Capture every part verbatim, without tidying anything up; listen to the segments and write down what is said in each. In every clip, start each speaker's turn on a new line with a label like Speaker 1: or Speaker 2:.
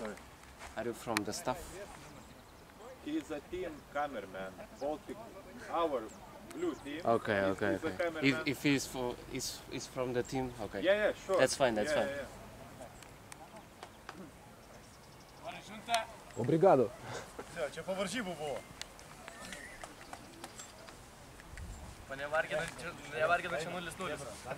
Speaker 1: Sorry.
Speaker 2: Are you from the staff?
Speaker 1: He is a team cameraman. Baltic, our blue team.
Speaker 2: Okay,
Speaker 1: He's,
Speaker 2: okay,
Speaker 1: he's
Speaker 2: okay. If if he's for is is from the team, okay.
Speaker 1: Yeah, yeah, sure.
Speaker 2: That's fine. That's
Speaker 1: yeah,
Speaker 2: fine.
Speaker 1: Yeah, yeah.
Speaker 3: Obrigado.
Speaker 4: Все, čia po varžybų buvo.
Speaker 5: Nevargina čia nulis nulis.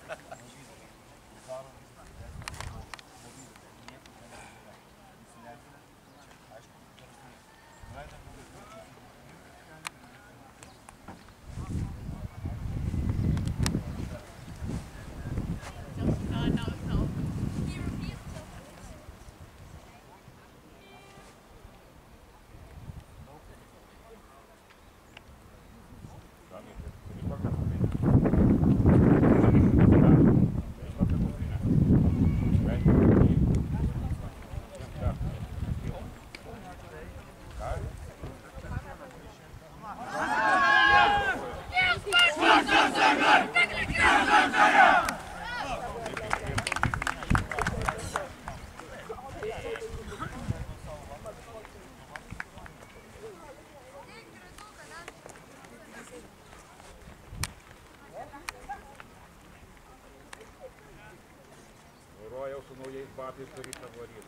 Speaker 4: Vairuojau su naujais batais darytą varytą.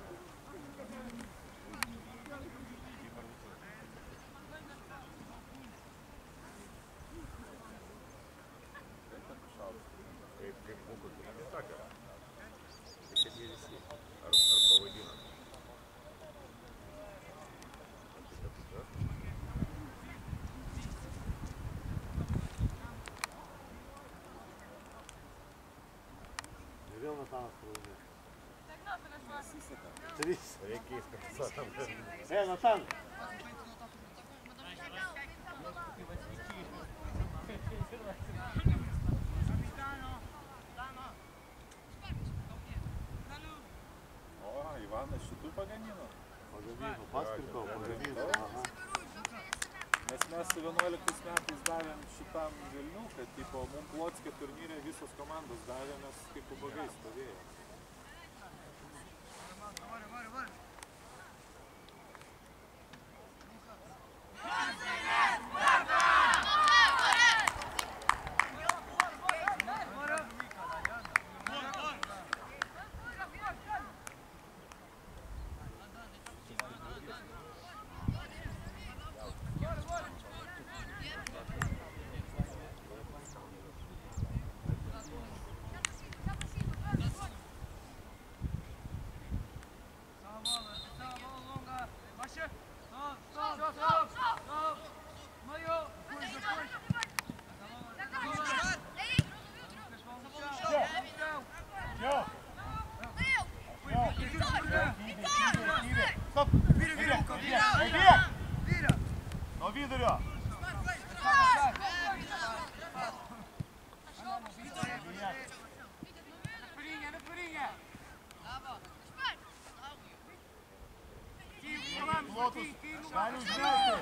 Speaker 4: Kaip kaip būtų, tai nesakė. Kaip jie visi. Ar, ar pavadina.
Speaker 3: Vėl Natanas pavadė. Trys.
Speaker 4: Reikia įskapsą.
Speaker 3: E, Natan!
Speaker 1: O, Ivanas šitų pagamino.
Speaker 3: Pagamino, paspirko, pagamino. Aha.
Speaker 1: Nes mes su vienuoliktais metais davėm šitam Vilnių, kad tipo, mum Plotskė turnyre visos komandos davė, mes kaip ubagai stovėjo.
Speaker 4: Стоп! Вперед! Вперед! Но видео! Лотус! Шарю вместе!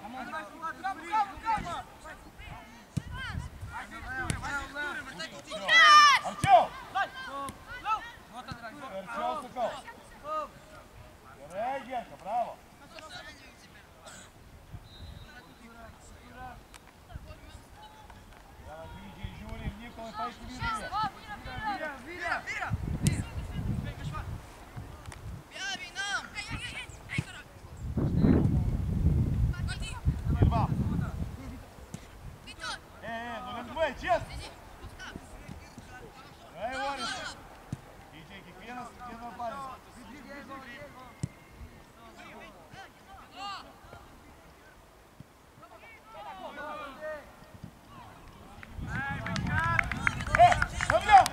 Speaker 4: Артём! Артём Сокол! Эй, Генка, браво! Я на Дмитрий, Юрий, Николай, пойти видели! Вира, Вира! Вира! Эй, ну Лэнгвей, честно! Эй, Варис! Дичейки, где нас, где нас парень? Эй, Шамлёв!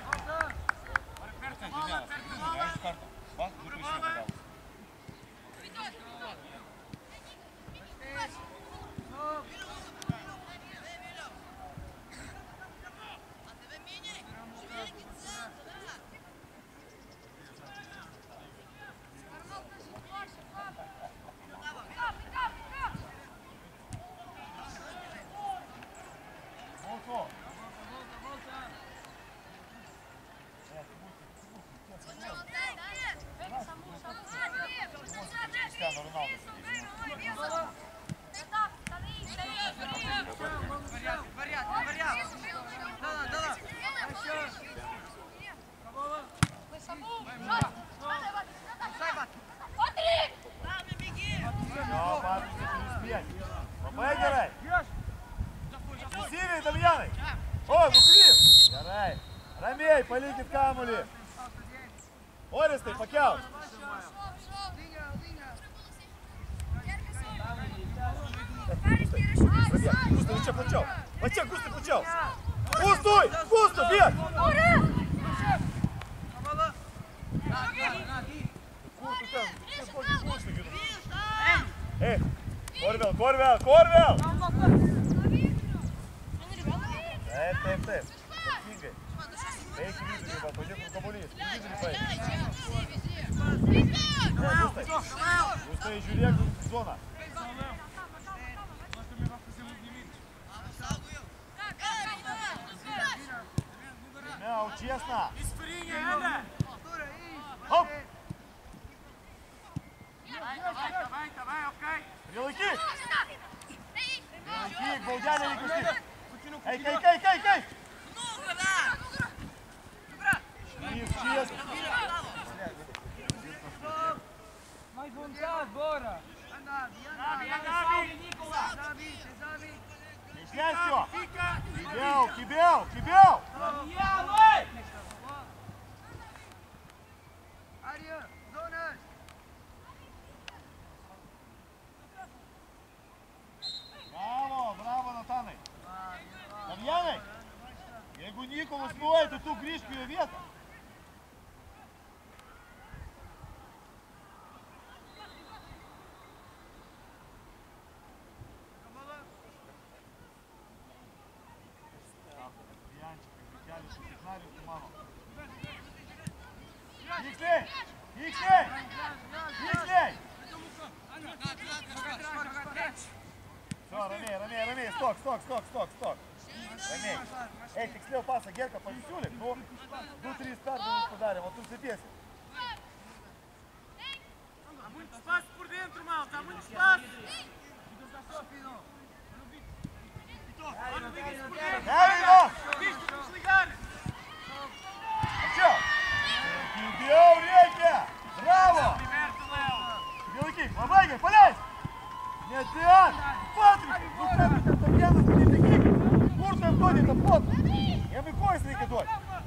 Speaker 3: palikit kamuolį. Orestai, pakelk. Gustai, čia plačiau. Va čia, Gustai, plačiau. Gustui, Gustai, bėg. Kur tu ten? Čia kokį Gustai ginu. Ei, Korvel, Korvel, Korvel. Taip, taip, taip. Tvarkingai. Eik į vidurį, va, pažiūrėk, kur kamuolys. Į vidurį paeik. Gustai, Gustai, žiūrėk zoną. Мяу, честно. Хоп. Прилыки. Прилыки, Балдяня, не кусти. Эй, кей, кей, кей, кей. Чист, чист. Не снять всё. Кибел, кибел, кибел. Браво, браво, Натанai. Damjanai, jeigu Nikolas nuoja, tai tu grįžk į jo vietą. Tiksliai! Tiksliai! Tiksliai! Все, ramiai, ramiai, ramiai, stok, stok, stok, stok, stok. Ramiai. Ei, tiksliau pasą, Gerka, pasisiūlyk, nu, du, trys perdavimus padarėm, o tu sėtiesi.
Speaker 5: Espaço por dentro, malta, há muito espaço!
Speaker 3: Nerino!
Speaker 5: Desligar!
Speaker 3: Ačiū! Kibėl reikia! Bravo! Kibėlaikyk, labai gerai, paleis! Ne ten! Patrikai, nu ten tu ten vienas, tu netekyk! Kur tu jam duodi tą plotą? Jam į kojas reikia duoti.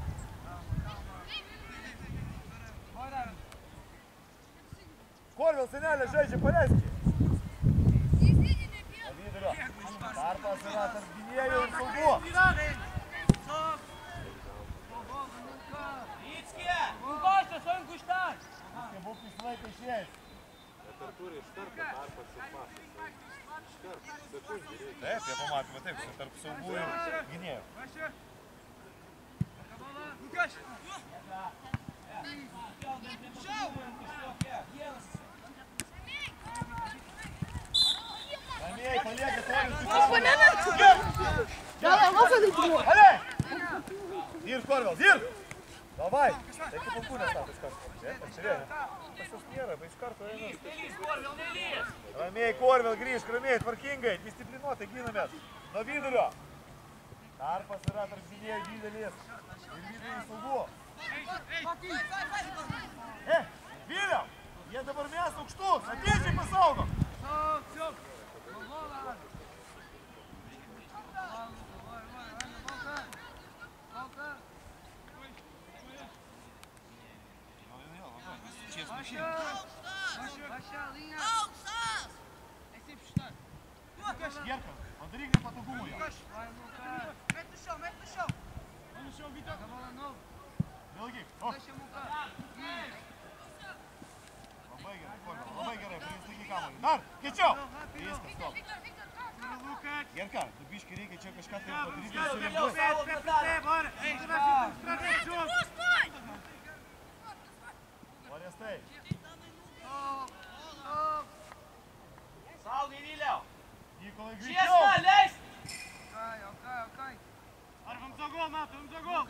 Speaker 3: Korvel senelė žaidžia, paleisk jį. Na vidurio. Tarpas yra tarp gynėjų ir saugu. Viskai būk visą laiką išėjęs.
Speaker 1: Bet ar turi iš karto tarpas ir pasas? Iš karto, sekundį reikia.
Speaker 3: Taip, jie pamatėme taip, tarp saugų ir gynėjų. Ramiai, paliekit tolius. Alei! Dirb, Korvel, dirb! Davai! Tai kaip pankūnės tau iš karto. Taip, pažiūrėjau. Pas jos nėra, bet iš karto einu. Ramiai, Korvel, grįžk, ramiai, tvarkingai, disciplinuotai ginamės. Nuo vidurio. Tarpas yra tarp gynėjų didelis. Ir vidurio saugu. E, Viliau! Jie dabar mes aukštus, atėčiai pasaugom. Gerka, padaryk nepatogumų jam. Vėlgi, o. Labai gerai, Korvel, labai gerai, pristatyk kamuolį. Dar, kiečiau. Viskas, stop. Gerka, tu biškai reikia čia kažką tai padaryti ir sureaguoti. Orestai.
Speaker 5: Saugai, Viliau!
Speaker 3: Nikolai, greičiau.
Speaker 5: Честно, лезь!
Speaker 3: Arvam za gol, Mato, arvam za gol.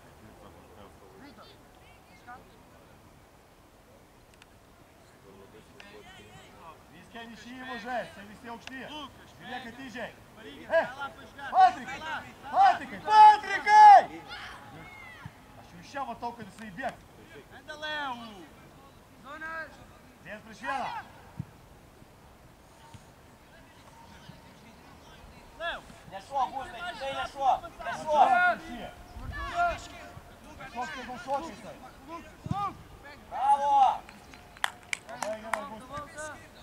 Speaker 3: Viską nešėjimo žais, čia visi aukšti. Žiūrėk atidžiai. E, Patrikai, Patrikai, Patrikai! Aš jau iš čia matau, kad jisai bėgs. Viens prieš vieną.
Speaker 5: Nešuo, Gustai, tikrai nešuo! Nešuo!
Speaker 3: Šok šokai jisai. Bravo! Labai gerai bus.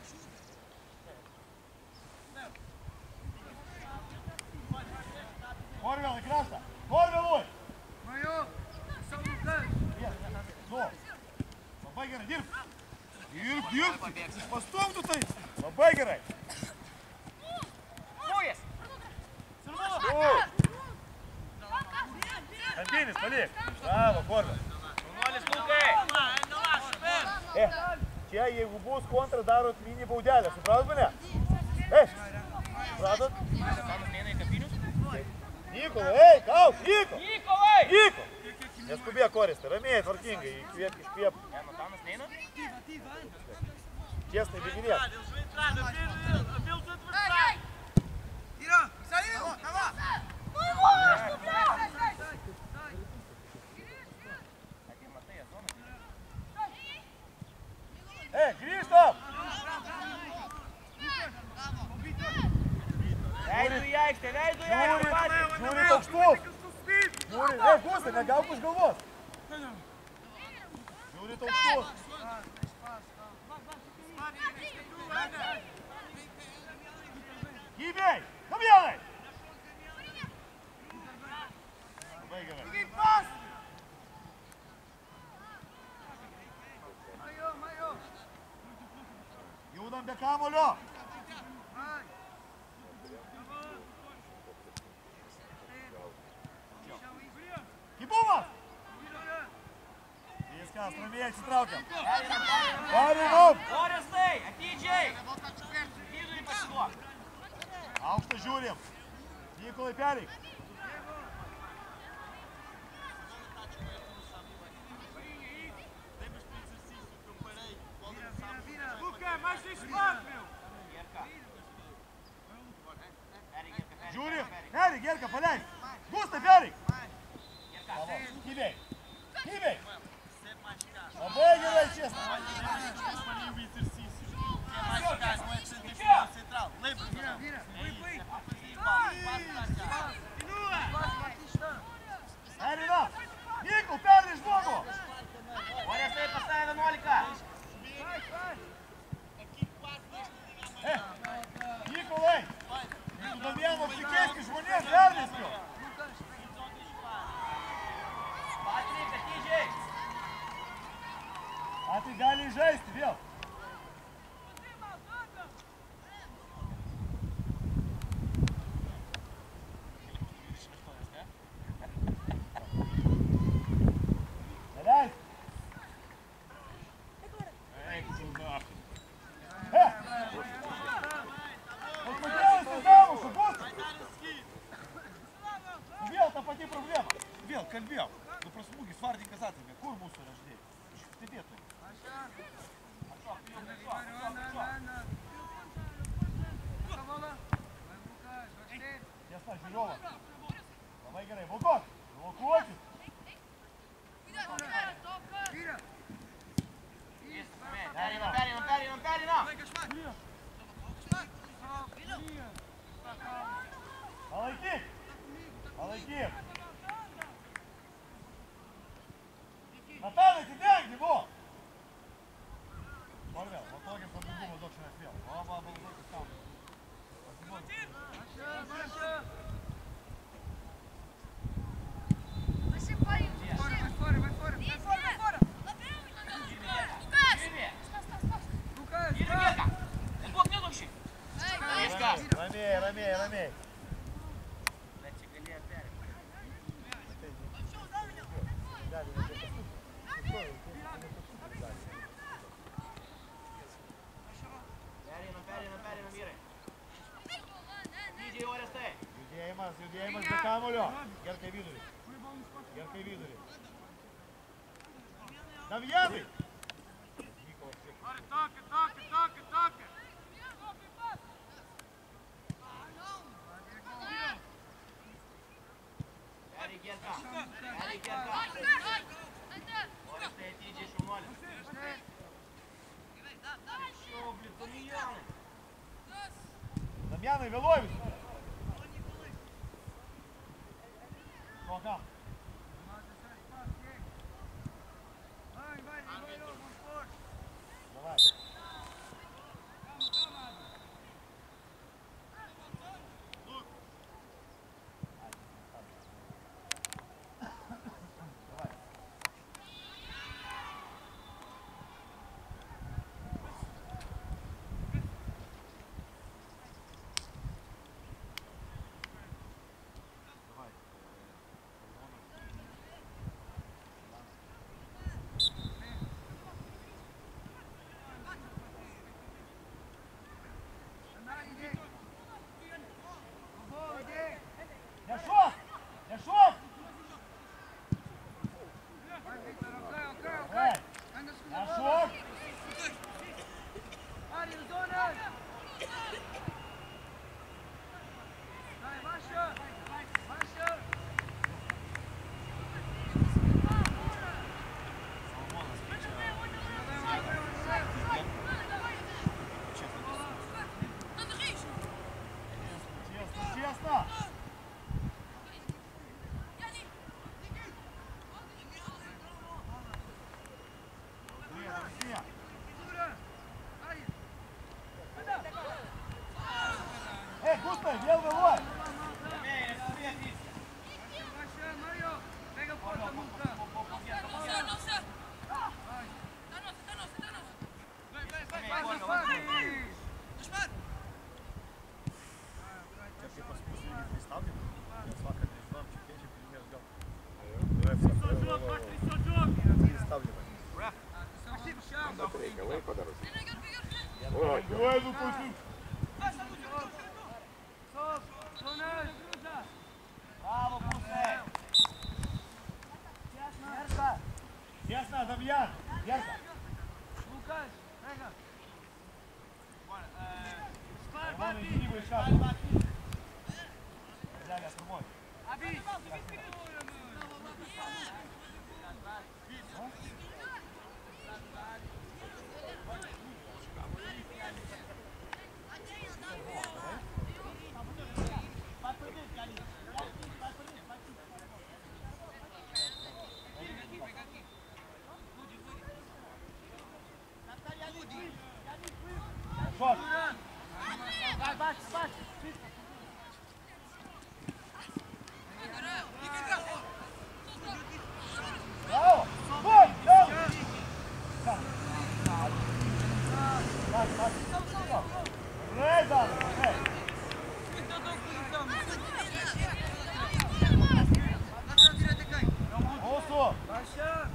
Speaker 3: Korvėl į kraštą. Korvėlui! Nu. Labai gerai, dirb. Dirb, dirb. Pastumtų tai. Labai gerai. Antinis, palik. Bravo, Korvė. E, čia jeigu bus kontra, darot mini baudelę. Supratot mane? E, supratot? Nikolai, ei, kauk, Niko!
Speaker 5: Nikolai!
Speaker 3: Niko! Neskubėk, Oreste, ramiai, tvarkingai, įkvėp, iškvėp. Честно, бегинет. Эй, Кристоф!
Speaker 5: Leidžiu į aikštę, leidžiu į aikštę, patys!
Speaker 3: Žiūri toks štus! Žiūri, ei, Gustai, negauk už galvos! Žiūri toks štus! Gybei! Kamjelai! Labai gerai. Judam be kamulio! Kibumas! Viskas, ramiai atsitraukiam. Parinam!
Speaker 5: Orestai, atidžiai! Vidurį pasiduok.
Speaker 3: Aukštą žiūrim. Nikolai, pereik. Žiūrim. Pereik, Gerka, paleik. Gustai, pereik. Kybei. Kybei. Labai gerai, česna. Perina! Nikol, perri žmogų!
Speaker 5: Orestai pastavė vienuolika.
Speaker 3: E, Nikolai! Tu Damjano apsikeiski žmonėm, perviskiu!
Speaker 5: Patrik, atidžiai.
Speaker 3: A tai gali žaisti vėl. Kalbėjau, nu prasmūgis Vardininkas atrėmė, kur mūsų yra ždėjai? Iš stebėtojų. Tiesa, žiūriovas. Labai gerai, Volkok, blokuokit.
Speaker 5: Pereinam, pereinam, pereinam, pereinam.
Speaker 3: Palaikyk, palaikyk. Natanai, atidėk, gyvo! Korvėl, matogim pabūgumo duok šiandien vėl. O, va, balduokis tam. Ramiai, ramiai, ramiai. Judėjimas, judėjimas be kamulio. Gerka į vidurį. Gerka į vidurį. Damjanai!
Speaker 5: Toki, toki, toki, toki. Perei Gerka. Perei Gerka. Orestai atidžiai šaunuolis. Šiau, blit, Damjanai.
Speaker 3: Damjanai, vėluoji visi. Šokam. Gustai, vėl vėluoji.
Speaker 4: Reikia laiko dar.
Speaker 3: Oi, nu klausyk. Bravo, pusė. Ясно, Дамьян. Ясно.
Speaker 5: Лукаш, Рега.
Speaker 3: Нормально, иди, будешь шаг. Дядя, прямой.
Speaker 5: Аби.
Speaker 3: Шот.
Speaker 5: Бач, бач.
Speaker 3: Браво! Бой! Браво! Пас, пас. Ей, Дана, ей. Осо!
Speaker 5: Баша.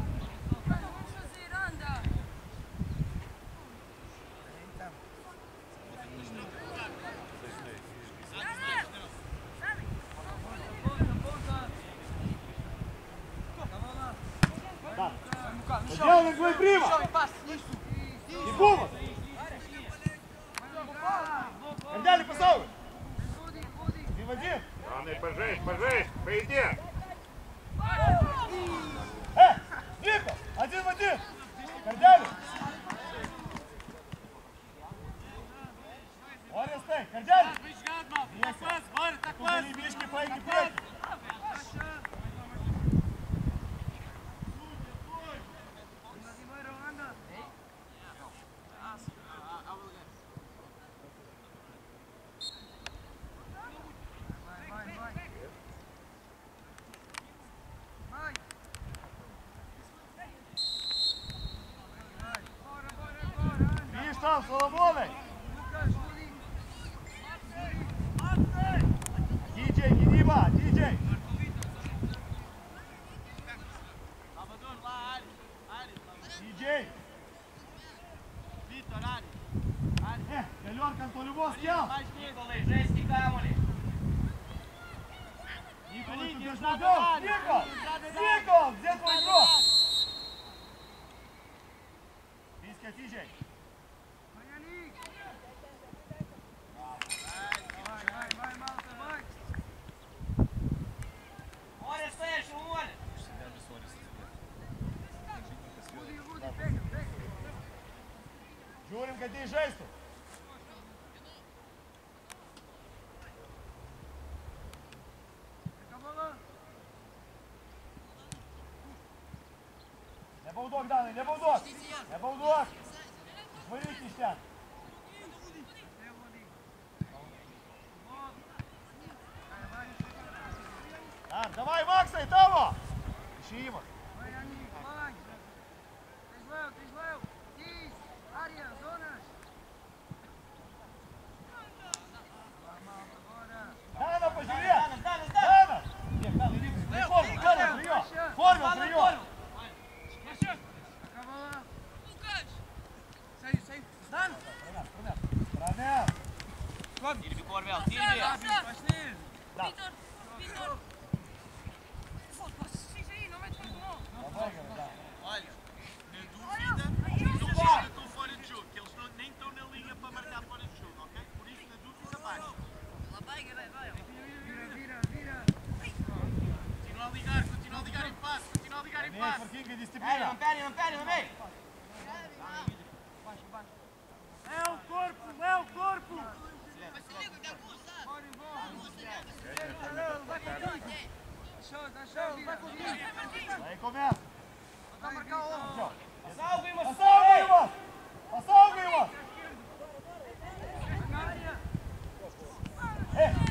Speaker 3: Делай твой прима! И бума! Гардяли, посовывай! Ты в один!
Speaker 4: Главное, пожесть, пожесть, пойди!
Speaker 3: Э! Нико! Один в один! Гардяли! Варя, стой! Гардяли! Куда бишки, пайки, пайки! Видишь там, Соломоной? Диджей, Гениба, диджей! Диджей! Э, Галенка, кто любовь снял? Никол, ты должен убить! Никол! Никол, где твой игрок? Близко, диджей! Журенко, держись тут! Не булдог, Даны, не булдог! Не булдог! Смотри, Кистян! Дан, давай, Макса, и того! Ищи его! Дана, пожалей! Дана! Нет, Дана, иди, не форму, форму, прием! Форму, прием! Промял!
Speaker 5: Silvi Korvel, Silvi!
Speaker 3: Да.
Speaker 5: Vitor!
Speaker 3: Давай, говори, да.
Speaker 6: Olha, na dúvida, eles ainda estão fora de jogo, que eles não, nem estão na linha para marcar fora de jogo, ok? Por isso, na dúvida, baixa. Continua a ligar, continua a ligar em passe, continua a ligar em
Speaker 3: Имей,
Speaker 6: passe.
Speaker 3: Фаркинга, дисциплина!
Speaker 5: É o corpo, é o corpo!
Speaker 3: Aí começa!
Speaker 5: Vai marcar o
Speaker 3: Все.
Speaker 5: Salve, irmão!
Speaker 3: Passalga, irmão! Passalga, irmão! Э,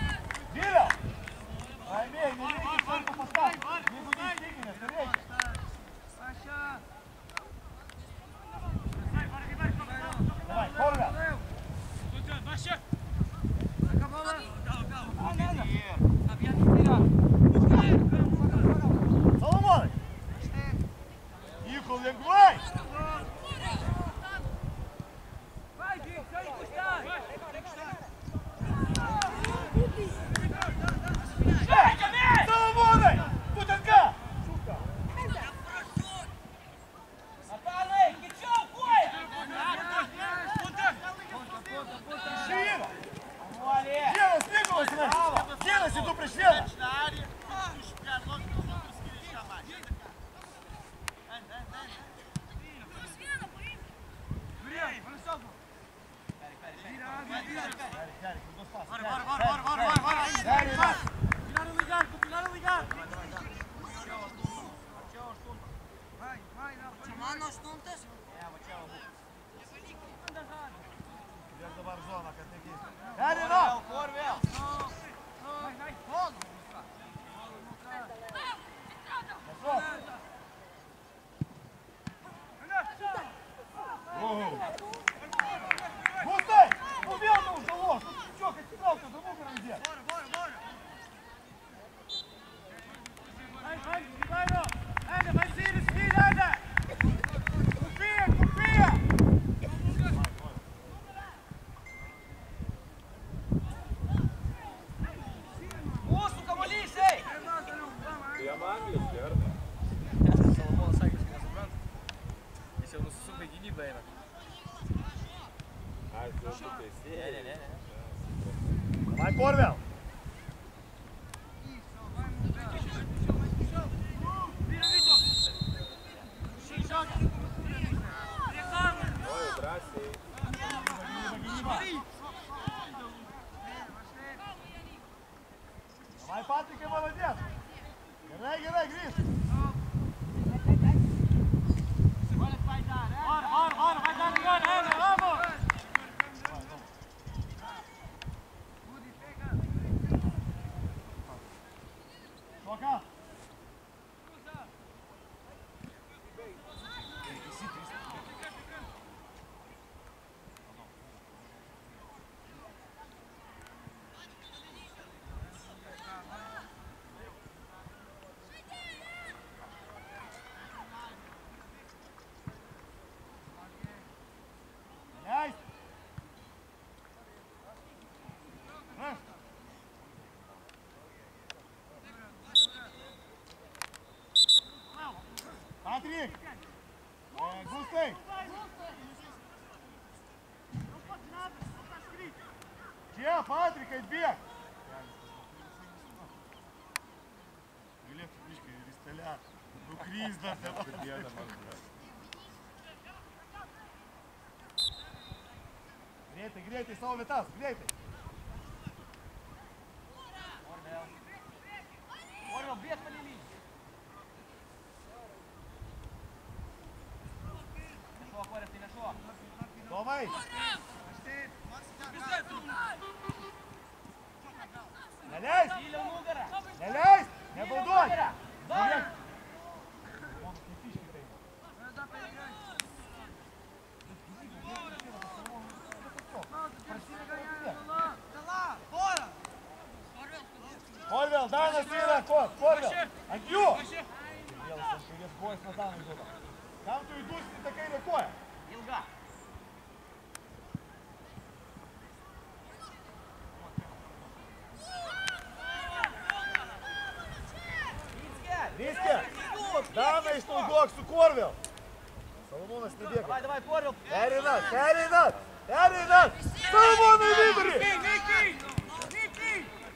Speaker 6: bora, bora, bora, bora, bora, bora.
Speaker 3: Geri, Nat.
Speaker 6: Combinar a ligar, combinar a ligar.
Speaker 5: Mano, stuntas?
Speaker 3: Ies dabar zoną, kad nekeistų. Geri, Nat. Gustai! Nu vėl nu žalos! Nu čia, kad įtrauktas, nu nugarą įdėt.
Speaker 6: Anda, vai sair a seguir, anda! Confia, confia! Mūsų kamuolys, ei!
Speaker 1: Jam angliškai, ar ne?
Speaker 7: Salomonas sakė, kad nesupranta. Jis jau nusisuka į gynybą eina.
Speaker 1: Ai, tu esi teisėjai.
Speaker 7: Ne, ne, ne.
Speaker 3: Vai, Korvel!
Speaker 1: Oi, drąsiai.
Speaker 3: Vai, Patrikai, молодец! Gerai, gerai, grįžt!
Speaker 6: Bora, bora, bora, vai dar agora, anda, vamos!
Speaker 3: Šoka! Leist! Rašt! Patrik! Gustai! Čia, Patrikai, bėg! Galėtų biškai ir įsteliat. Nukrys dar ten. Greitai, greitai, savo vietas, greitai.
Speaker 6: Orvėl, bėg palėlį! Nešuo, Korės, tai nešuo!
Speaker 3: Tomai! Neleist!
Speaker 6: Giliau nugarą!
Speaker 3: Neleist! Nebauduok! Žiūrėk! Mano kaifiškai tai. Korvel, Danas yra, Kor, Korvel! Ant jų! Vėl ant kairės kojas nuo Danai duoda. Kam tu įdūsti tą kairę koją?
Speaker 6: Ilga!
Speaker 3: Ryskė! Daną išnaudok su Korvel! Salomonas nebėga.
Speaker 6: Давай, давай, Корвел!
Speaker 3: Pereinat, pereinat! Pereinat! Salomonai vidurį!
Speaker 6: Ники! Ники!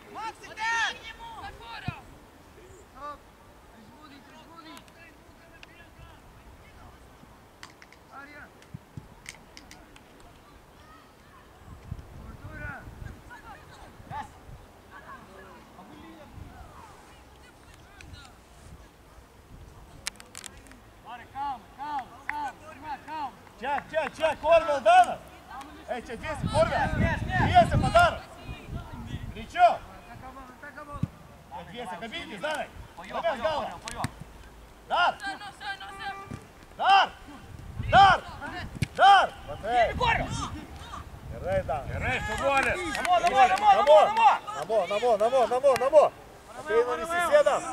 Speaker 3: Čia, čia, čia, Korvel, Danas! Ei, čia dviesi, Korvel! Dviesi padar! Greičiau! Dviesi, kabinkis, Danai! Pamės galvą! Dar! Dar! Dar! Dar! Matai! Gerai, Danai!
Speaker 1: Gerai, subolės.
Speaker 6: Namo, namo, namo, namo, namo!
Speaker 3: Namo, namo, namo, namo, namo! Ateina visi sėdam!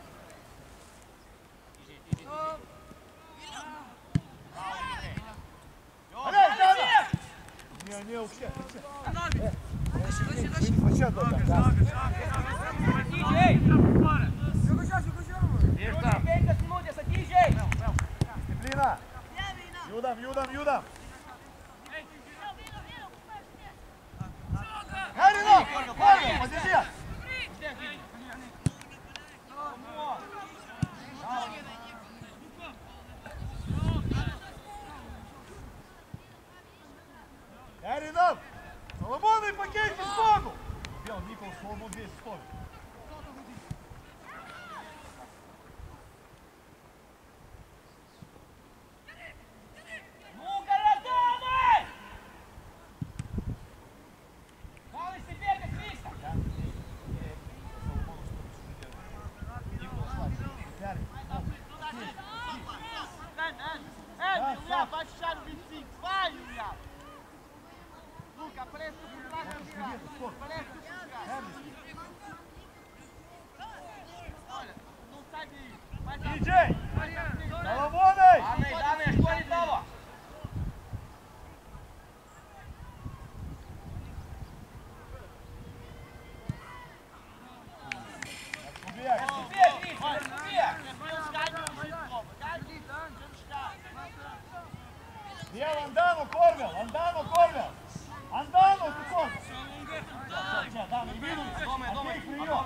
Speaker 3: Alei, Danas! Ne, ne, aukštė, aukštė. Pačia duoda.
Speaker 6: Atidžiai! penkias minutės, atidžiai!
Speaker 3: Disciplina! Judam, judam, judam! Herino! Korvel, pasižiūrėk! Herinam! Salomonai pakeisti žmogų! vėl Mykolas Solomon dviejų stovi. Vėl Andano Korvel, Andano Korvel, Andano tu Korvel. Čia, Danai, į vidų, ateik prie jo.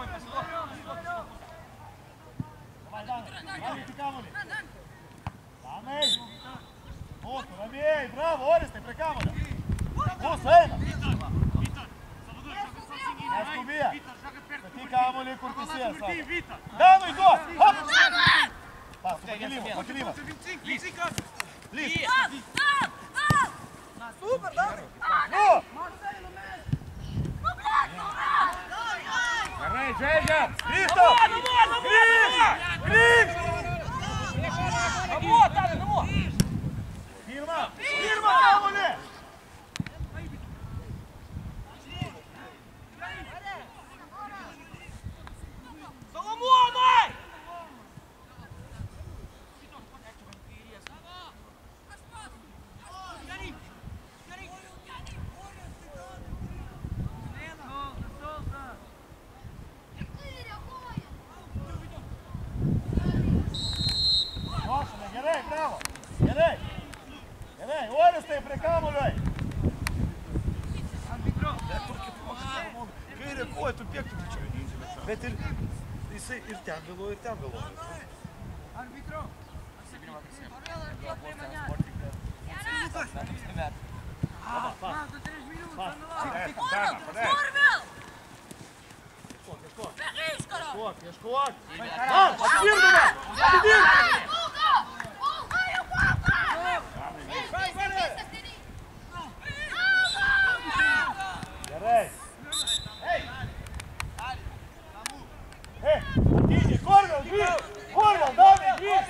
Speaker 3: Davai, Danai, Danai, tik kamuolį. Danai, mūsų, ramiai, bravo, Oristai, prie kamuolio. Mūsų, eina. Neskubėk, statyk kamuolį, kur teisėjas savo. Danui, duok, hop! Pas, pakelimas, pakelimas. Lys! Super, Danai! Nu! Gerai, žaidžiam! Krysto! Grįž! Grįž! Namo, Danai, namo! Pirma! Pirma kamuolį!
Speaker 5: Solomonai!
Speaker 3: Gerai, bravo! Gerai! Gerai, Oristai prie kamuoliui! Kairė koja, tu bėgtų čia. Bet ir jisai ir ten vėluoja, ir ten vėluoja.
Speaker 5: Arbitro!
Speaker 3: Ieškok, ieškok! Atvirdume! Atvirdume! Gerai! Hei! Hei! Atidžiai, Korvel, grįž! Korvel, Danai, grįž!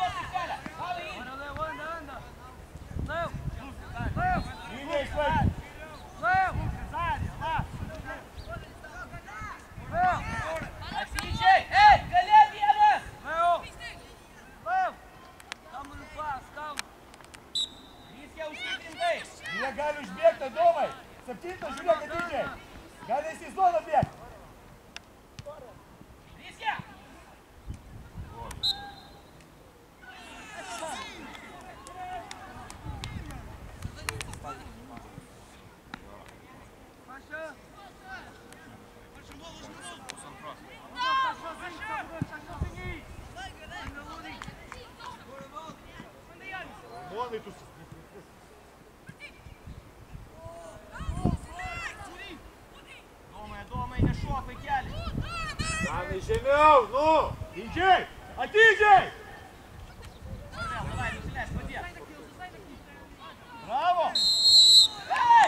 Speaker 3: Lygiai išlaik!
Speaker 5: Atidžiai! Ei, galė vienas! Viskia užtikrintai!
Speaker 3: Jie gali užbėgti, Adomai! Septintas, žiūrėk, atidžiai! Gali jis į zoną bėgti!
Speaker 5: Viskia!
Speaker 3: Monai tu...
Speaker 5: Domai, Domai, nešuok vaikelį!
Speaker 3: Danai, žemiau, nu! Atidžiai! Atidžiai!
Speaker 5: Davai, nusileis, padėk!
Speaker 3: Bravo!
Speaker 5: Ei!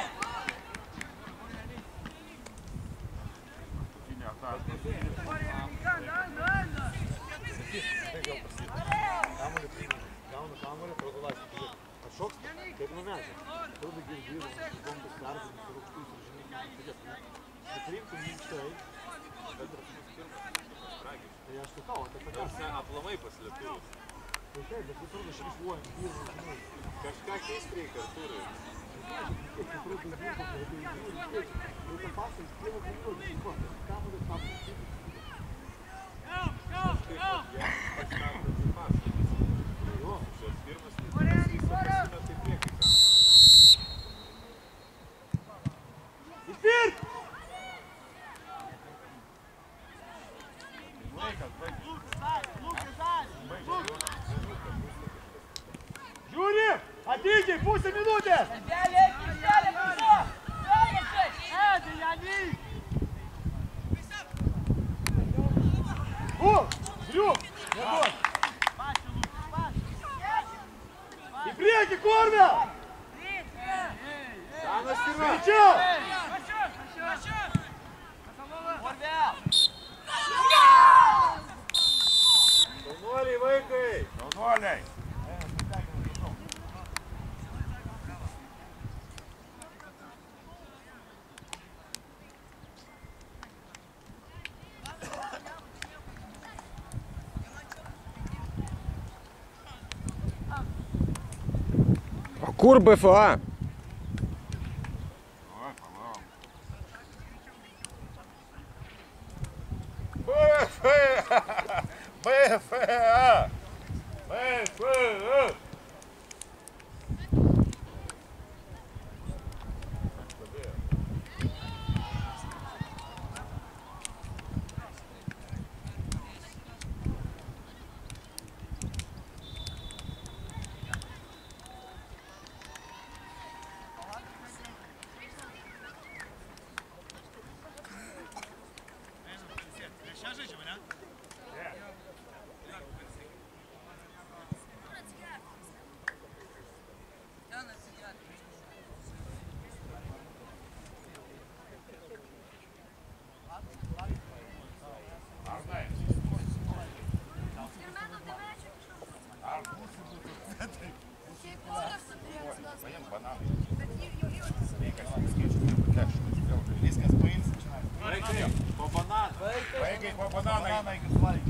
Speaker 3: Kamuolį priimė. Gauna kamuolį, atrodo laisvė. Atšoks, kaip numetė. Atrodo girdžiu, bombus perdavimus ir aukštus ir žinai, kaip ne? Tai priimtum minkštai. Tai aš sakau, tai tokia.
Speaker 1: Aplamai paslėptuvus.
Speaker 3: Tai taip, bet vis atrodo šrifuojant, dirba, žinai.
Speaker 1: Kažką keistrai kartūrai.
Speaker 3: Kiek atrodo dirba, kad tai žiūri, kiek. Tai tą pasą iš tėvo kariuoju, šrifuoti. Kamuolį kamuolį. Žiūri! Atidžiai, pusę minutės!
Speaker 5: Kelė, kelė, pusė! Kelė, čia! Edai, Janį!
Speaker 3: Greičiau! Jaunuoliai vaikai!
Speaker 4: Jaunuoliai!
Speaker 8: O kur B F A?
Speaker 4: B F A! B F A! B F A!
Speaker 1: Vaikai, po bananą.
Speaker 4: Vaikai, po bananą.
Speaker 3: Bananą, iki suvalgyti.